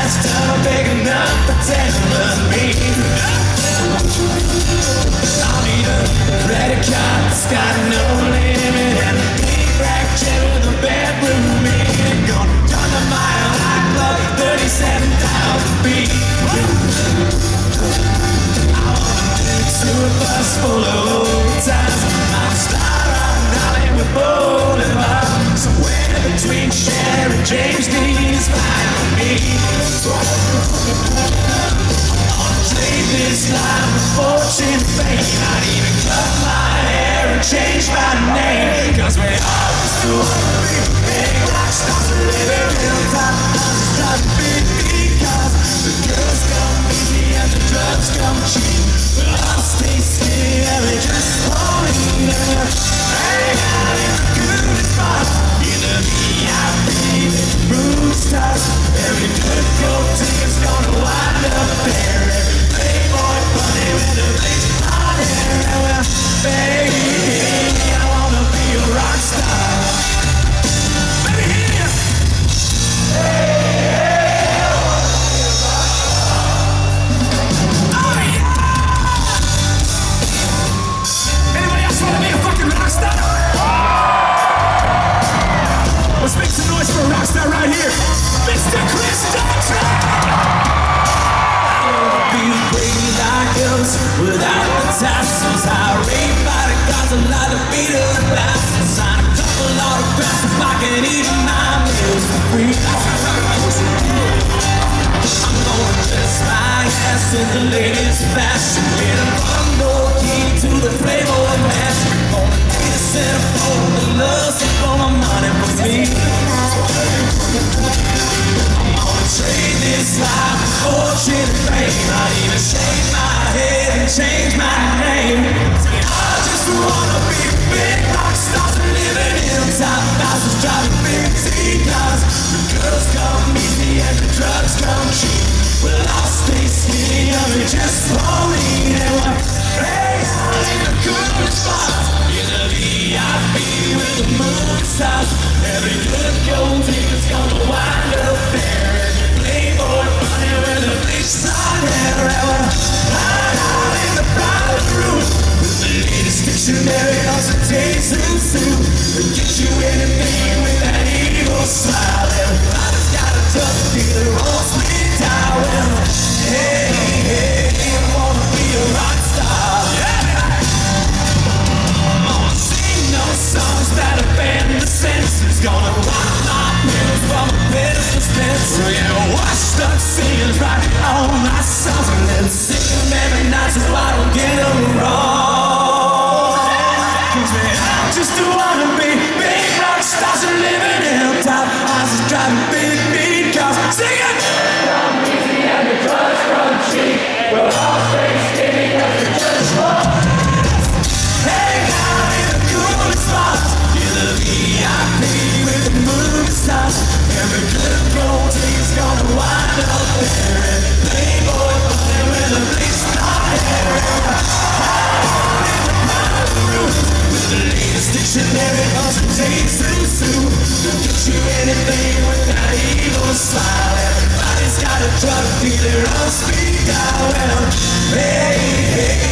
just big enough for telling me. I'll need a credit card that's got no limit and a big black chair with a bedroom in. Gonna turn the mile high club 37,000 feet. I wanna do a bus full of old times. I'm a star on Hollywood Boulevard. Somewhere between Cher and James Dean is fine with me. Trade this life for fortune and fame. I'd even cut my hair and change my name. Cause we all used to wanna be big rock stars and live in hilltop houses driving big because the girls come easy and the drugs come cheap. But I'll stay skinny and we just won't eat it. Hang out in the coolest spots in the VIP with room stars. Every good gold ticker's gonna wind up there. Playboy bunny with a big hot hair. Well, baby, I wanna be a rock star. Baby, here. Hey, I wanna be a rock star. Oh yeah! Anybody else wanna be a fucking rock star? Let's make some noise for a rock star right here, Mr. Chris Johnson. Without the tassels, I read bodyguards a lot of Beatles bastards. Sign a couple autographs if I can eat my meals for free. I'm gonna dress my ass in the latest fashion, get a bundle key to the Playboy mansion. Gonna need a centerfold that loves up all my money for me. I'm gonna trade this life for fortune and fame. I'd even shave my head and change my name. I just wanna be big rock stars and live in hilltop houses driving big T-cars. The girls come easy and the drugs come cheap. Well, I'll stay skinny and we just won't eat it. Hey, out in the coolest spots in the VIP with the moon stars. Every good gold ticker's gonna wind up there. Every Playboy bunny with a bleached blonde hair. Hide out in the private room with the latest dictionary on today's suit. And get you anything with that evil smile. Everybody's got a tough dealer on speed dial. Hey, hey, you wanna be a rock star? Yeah. I'm gonna sing those songs that offend the senses. Gonna rock my pills from a pill dispenser. Yeah, washed up singers writing all my songs and then sing them every night so I don't get them wrong. Cause man, I just wanna be big rock stars and live in hilltop houses driving big beat cars. Sing it! I'm easy and the drugs run cheap. We're all stay skinny cause we just want. Hang out in the coolest spots in the VIP with the movie stars. Every good gold ticker's gonna wind up there. Every Playboy bunny with a bleached blonde hair. Hide in the private room with the latest dictionary on today's suit. They'll get you anything with that evil smile. Everybody's got a drug dealer on speed dial. Well, hey, hey.